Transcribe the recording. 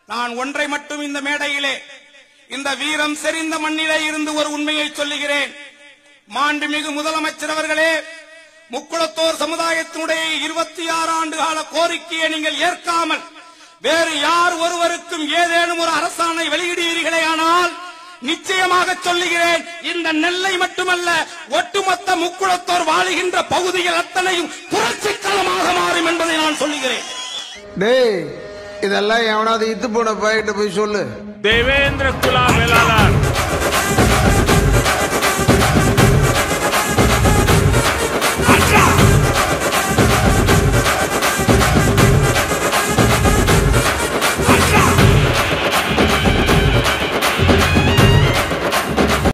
நான் ஒன்றை மட்டும் இந்த மேடையிலே, இந்த வீரம் செறிந்த மண்ணிலே இருந்து ஒரு உண்மையை சொல்லுகிறேன். மாண்புமிகு முதலமைச்சர் அவர்களே, முக்குளத்தோர் சமுதாயத்தினுடைய 26 ஆண்டு கால கோரிக்கையை நீங்கள் ஏற்காமல் வேறு யார் ஒருவருக்கும் ஏதேனும் ஒரு அரசாணை வெளியிடுவீர்களே ஆனால் நிச்சயமாக சொல்லுகிறேன், இந்த நெல்லை மட்டுமல்ல ஒட்டுமொத்த முக்குளத்தோர் வாழுகின்ற பகுதிகள் அத்தனையும் புரட்சிக்களமாக மாறும் என்பதை நான் சொல்லுகிறேன். டேய், இதெல்லாம் எவனாவது இத்து போன பயிட்டு போய் சொல்லு. தேவேந்திர குலா வேளாளர்